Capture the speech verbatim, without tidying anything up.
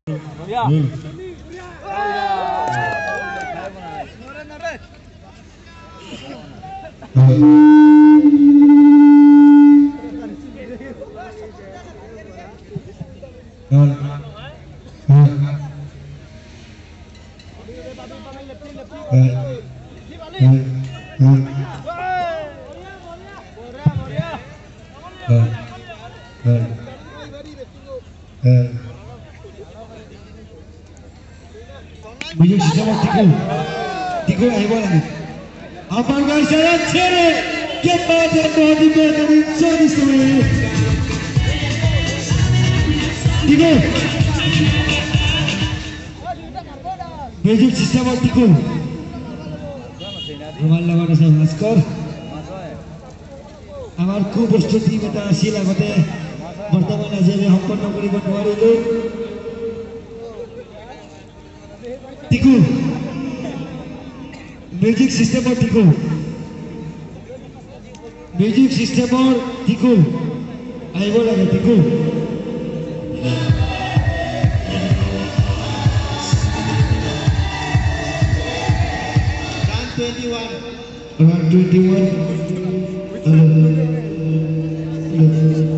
Hmm. Music sistema tiku, tiku ayo lagi. Apa nggak saya cere? Kepada body dari Sony Story. Tiku. Music sistema tiku. আমার লগৰ আছে ভাস্কৰ আমাৰ খুব প্ৰস্তুতি এটা আছিল আগতে বৰ্তমান আজি সম্পন্ন কৰিব নোৱাৰিলো টিকু মিউজিক সিস্টেমৰ টিকু মিউজিক সিস্টেমৰ টিকু আহিব লাগে Tiku twenty-one. Around twenty-one. Hello. Hello.